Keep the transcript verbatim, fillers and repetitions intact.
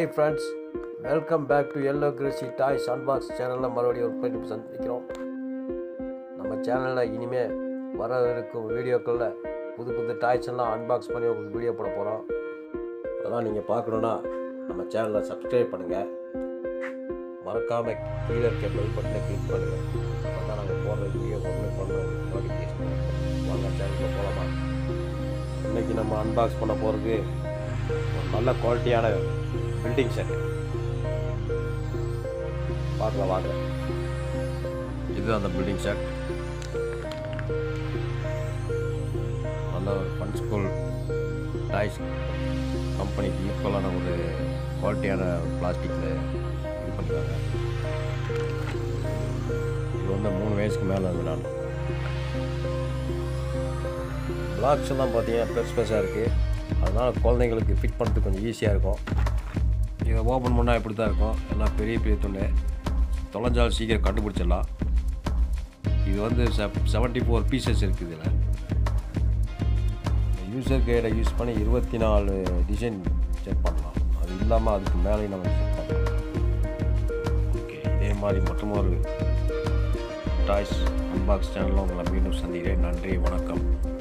Hi friends, welcome back to yellow crazy toys unbox சேனலில் மறுபடியும் ஒரு பதிவு சந்திக்கிறோம். நம்ம சேனலில் இனிமேல் வர இருக்கும் வீடியோக்களில் புது புது டாய்ஸ் எல்லாம் அன்பாக்ஸ் பண்ணி உங்களுக்கு வீடியோ போட போகிறோம். அதெல்லாம் நீங்கள் பார்க்கணுன்னா நம்ம சேனலை சப்ஸ்கிரைப் பண்ணுங்கள். மறக்காமல் கீழே இருக்க பெல் பட்டனை கிளிக் பண்ணுங்கள். அதான் நாங்கள் போடுற வீடியோ ஒன்று பண்ண நோட்டிஃபிகேஷன் வாங்க சேனலில் போகலாமா. இன்றைக்கி நம்ம அன்பாக்ஸ் பண்ண போகிறது ஒரு நல்ல குவாலிட்டியான பில்டிங் செட். பார்க்கலாம் வாங்க. இது அந்த பில்டிங் செட். நல்ல ஒரு ஃபன் ஸ்கூல் டாய்ஸ் கம்பெனிக்கு ஈக்குவலான ஒரு குவாலிட்டியான பிளாஸ்டிக்கில் இது பண்ணுறாங்க. இது வந்து மூணு வயசுக்கு மேலே விளையாடணும். பிளாக்ஸ் எல்லாம் பார்த்தீங்கன்னா பெருசு பெருசாக இருக்குது. அதனால் குழந்தைங்களுக்கு ஃபிட் பண்ணுறதுக்கு கொஞ்சம் ஈஸியாக இருக்கும். இதை ஓப்பன் பண்ணால் இப்படி தான் இருக்கும். எல்லாம் பெரிய பெரிய துண்டு, தொலைஞ்சாலும் சீக்கிரம் கண்டுபிடிச்சிடலாம். இது வந்து செவ் செவன்ட்டி ஃபோர் பீசஸ் இருக்குது. இதில் யூசர் கைடை யூஸ் பண்ணி இருபத்தி நாலு டிசைன் செக் பண்ணலாம். அது இல்லாமல் அதுக்கு மேலேயும் நம்ம செக் பண்ணலாம். ஓகே, இதே மாதிரி மற்றும் ஒரு டாய்ஸ் அன்பாக்ஸ் சேனலில் உங்களை மீண்டும் சந்திக்கிறேன். நன்றி, வணக்கம்.